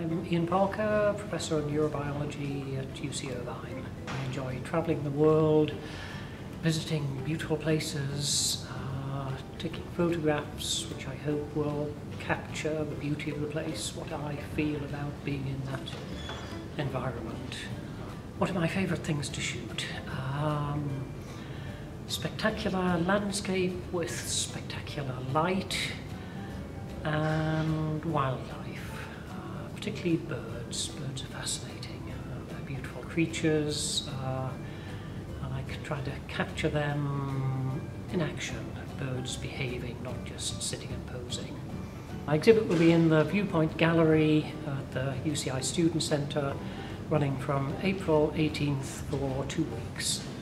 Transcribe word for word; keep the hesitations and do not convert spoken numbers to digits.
I'm Ian Parker, Professor of Neurobiology at U C Irvine. I enjoy travelling the world, visiting beautiful places, uh, taking photographs which I hope will capture the beauty of the place, what I feel about being in that environment. What are my favourite things to shoot? Um, spectacular landscape with spectacular light and wildlife, uh, particularly birds. Birds are fascinating. Uh, they're beautiful creatures, uh, and I try to capture them in action, birds behaving, not just sitting and posing. My exhibit will be in the Viewpoint Gallery at the U C I Student Centre, running from April eighteenth for two weeks.